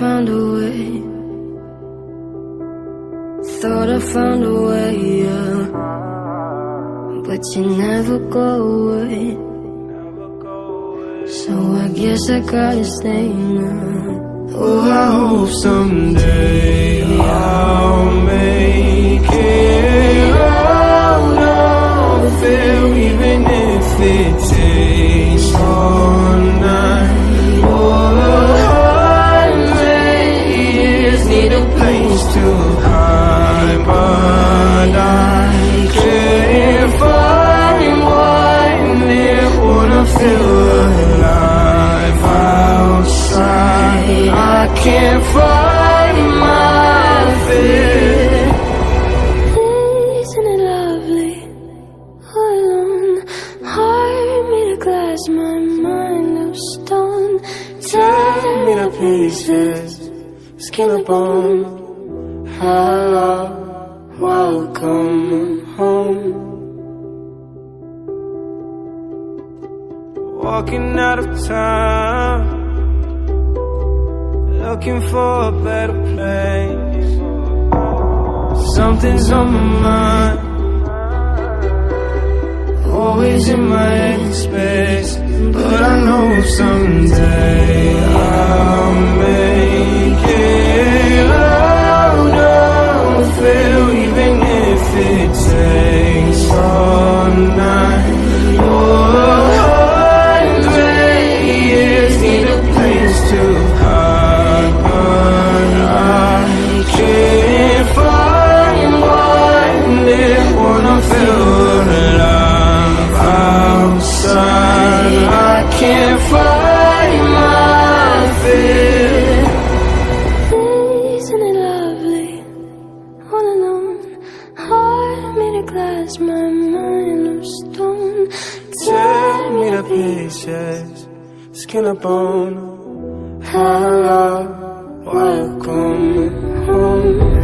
found a way. Thought I found a way, yeah. But you never go away. So I guess I gotta stay now. Oh, I hope someday I'll make it out of it, even if it takes all night or 100 years. Need a place to hide, but I can't find one that wanna feel alive outside. I can't find my fear. Isn't it lovely? All alone, heart made of glass, my mind of stone. Tear me to pieces, skin and bone. Hello, welcome home. Walking out of town, looking for a better place. Something's on my mind, always in my headspace. But I know someday I'll make it out of it, even if it takes all night or 100 years. Need a place to hide, but I can't find one that wanna feel alive outside. I can't find my fear. Isn't it lovely? All alone, heart made of glass, my mind of stone. Tear me to pieces, skin and bone. Hello, welcome home.